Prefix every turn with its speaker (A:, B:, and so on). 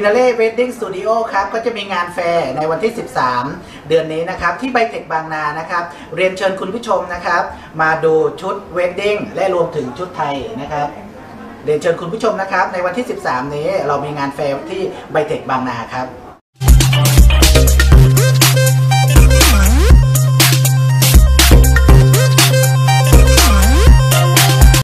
A: นาเล่เวดดิ้งสตูดิโอครับก็จะมีงานแฟร์ในวันที่13เดือนนี้นะครับที่ไบเทคบางนานะครับเรียนเชิญคุณผู้ชมนะครับมาดูชุดเวดดิ้งและรวมถึงชุดไทยนะครับเรียนเชิญคุณผู้ชมนะครับในวันที่13นี้เรามีงานแฟร์ที่ไบเทคบางนาครับ